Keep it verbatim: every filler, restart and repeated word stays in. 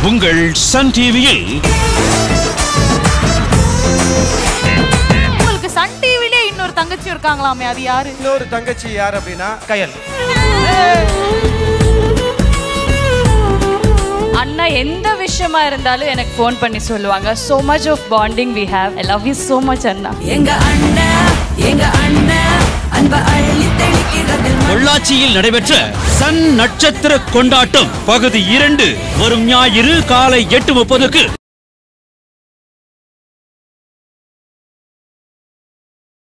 உங்கள் சன் டிவியில். உங்களுக்கு சன் டிவிலே இன்னொரு தங்கச்சி இருக்காங்களாமே, அது யாரு? இன்னொரு தங்கச்சி யார் அப்படின்னா கயல். அண்ணா எந்த விஷயமா இருந்தாலும் எனக்கு ஃபோன் பண்ணி சொல்லுவாங்க. so much of bonding we have. I love you so much அண்ணா. எங்க அண்ணா எங்க அண்ணா அன்ப அள்ளி தெளிக்கிறது. பொள்ளாச்சியில் நடைபெற்ற சன் நட்சத்திர கொண்டாட்டம் பகுதி இரண்டு வரும் ஞாயிறு காலை எட்டு முப்பதுக்கு